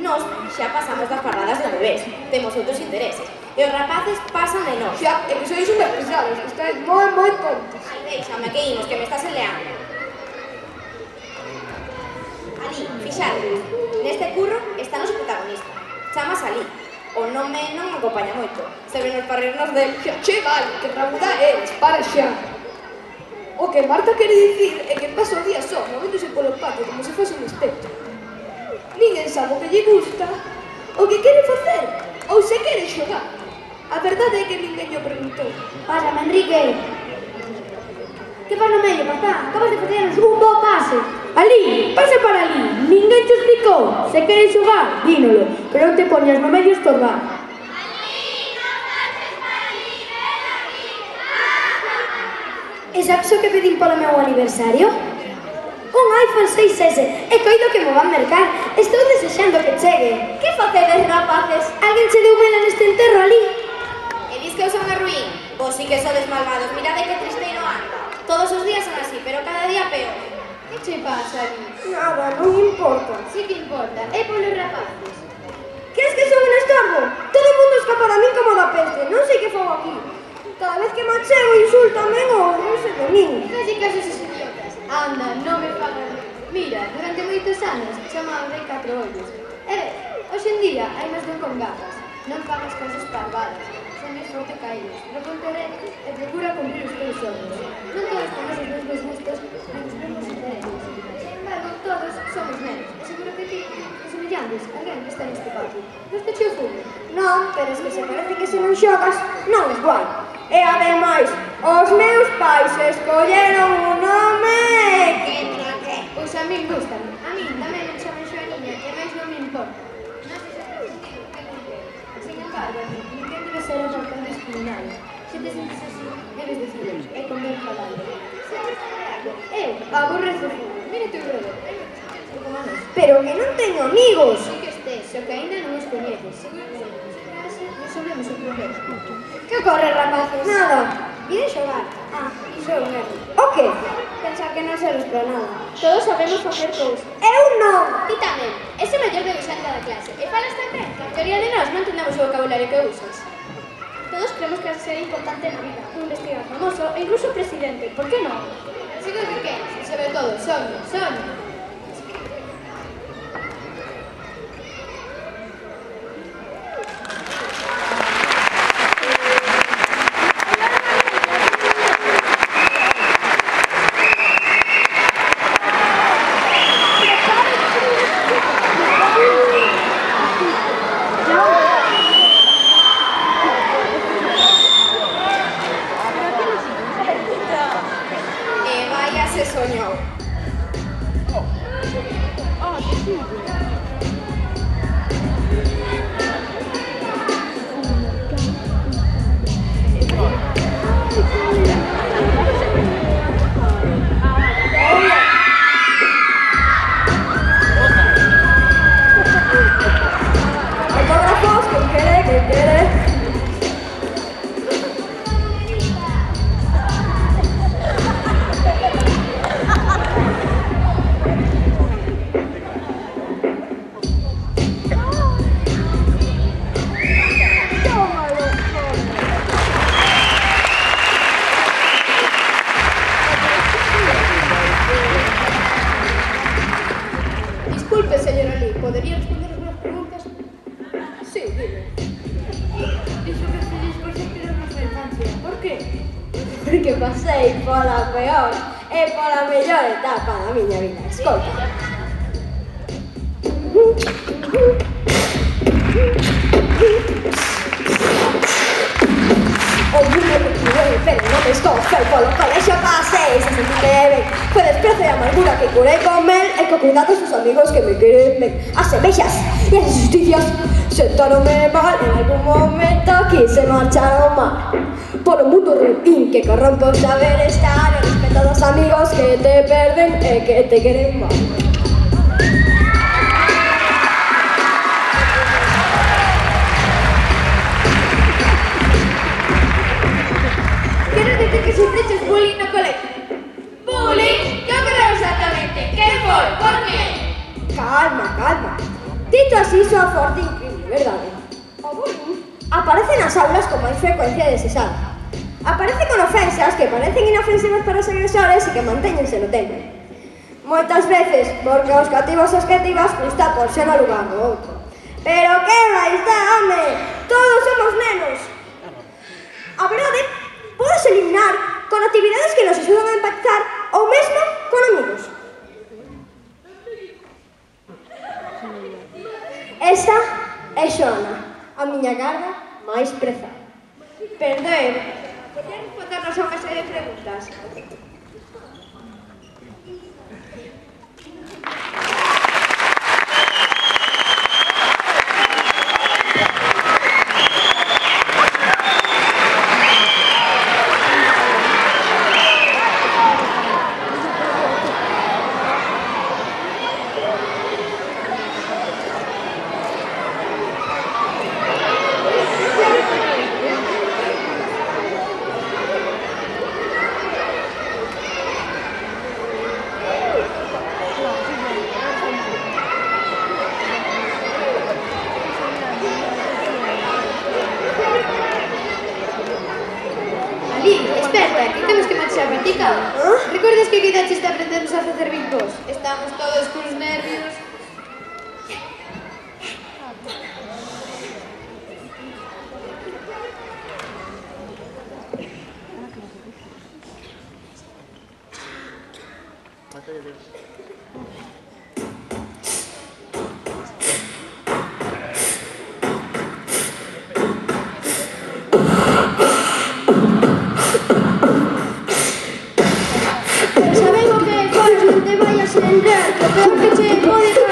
Nos xa pasamos das parradas de bebés, temos outros intereses. E os rapaces pasan de nós. Xa, é que sois super pesados, estáis moi tontos. Ai, déixame que imos, que me estás eleando. Ali, fixade, neste curro está noso protagonista. Chamas Ali. O nome non me acompaña moito. Se ven os parrirnos del... Xa, che, vale, que trabuda eres, para xa. O que Marta quere dicir é que pasa o día só, movéndose polo patio como se fose un espectro. Ninguén sabe o que lle gusta, o que quere facer, ou se quere xogar. A verdade é que ninguén lle preguntou. Pásame, Enrique. Que faz no medio, papá? Acabas de facernos un bo pase. Ali, pase para ali. Ninguén te explicou. Se queres xogar, dínolo, pero non te poñas no medio a estorbar. E sabes o que pedín polo meu aniversario? Un iPhone 6S, e coido que mo van mercar. Estou desexando que chegue. Que facedes, rapaces? Alguén che deu vela neste enterro ali? E dis que eu son a ruín? Vos sí que sodes malvados, mirade que tristeiro anda. Todos os días son así, pero cada día peor. Que che pasa, Ali? Nada, non importa. Sí que importa, é polos rapaces. Queres que son un estorbo? Todo o mundo escapa da min como da peste, non sei que fago aquí. Cada vez que machego insultame ou non sei de min. Falle caso a esos idiotas. Anda, non me fagan. Mira, durante moitos anos chamaba Rei Catro Ollos. Hoxe en día hai máis dun con gafas. Non fagas cosas parvadas. Sei máis forte que eles. Proponte recto e procura cumprir os teus sonhos. Non todos temos os mesmos gustos nin os mesmos intereses. Sin embargo, todos somos nenos. E seguro que ti, os semellantes, alguén que está neste patio. Gusta che o fume? Non, pero es que se parece que se non xogas, non es guai. E ademais, os meus pais escolleron un nome que traque. Pois a min gustan. A min tamén me chaman Xoaniña e máis non me importa. Non sei se te sentido que non quero. Sin embargo, ninguén debe ser o tan discriminado. Se te sentes así, debes decirlo e con ben falando. Se te sabe algo, eu aborrezo o fútbol. Mira tu redor, hai moitos chicos como nós. Pero que non teño amigos. Sí que estés, o que ainda non os coñeces. Seguro que se resolvemos o problema. Que ocorre, rapaces? Nada. Vide xogar. Iso é un erro. O que? Pensar que non serves para nada. Todos sabemos facer cousas. Eu non. Ti tamén. Ese mellor de usante da clase. E falas tan ben que a maioría de nós non entendemos o vocabulario que usas. Todos creemos que vas a ser importante na vida. Un investigador famoso e incluso presidente. Por que non? Seguro que queres. E sobre todo, soño, soño. Se soñou. Autógrafos, que quiere. Disculpe, señor Ali, ¿podría responder algunas preguntas? Sí, dime. Dixo que feliz por sempre na nosa infancia. Por qué? Porque pasei pola peor e pola mellor etapa da miña vida. Escolta. O mundo que tuve, pero non me escoge polo colexio pasei, se sentite ben. Foi desprezo e amargura que curei con mel e co cuidado dos amigos que me queren ben. As semexas e as injusticias sentaronme mal, en algún momento quise marchar ao mar. Polo mundo ruín que corrompe o saber estar, e respeto dos amigos que te perden e que te queren mal. Quero dicir que sufriches bullying no colegio. ¿Bullying? Yo creo exactamente. ¿Qué foi? Por qué? Calma. Ti Visto así, soa forte e increíble, verdade? O bullying aparece nas aulas con máis frecuencia desexada. Aparece con ofensas que parecen inofensivas para os agresores e que mantéñense no tempo. Moitas veces, porque aos cativos e as cativas custa por ser no lugar do outro. Pero que vai estar, home? Todos somos nenos. A verdade, podes eliminar con actividades que nos axudan a empatizar ou mesmo con amigos. Esa é Xoana, a miña garda máis prezada. Perdón, podías respondernos a unha serie de preguntas? Esperta, que temos que marchar para ti, cara. Recordas que quedaches de aprendernos a facer bincos? Estamos todos cos nervios. Sabemos que é fácil, te vayas a entrar, que o peor que che pode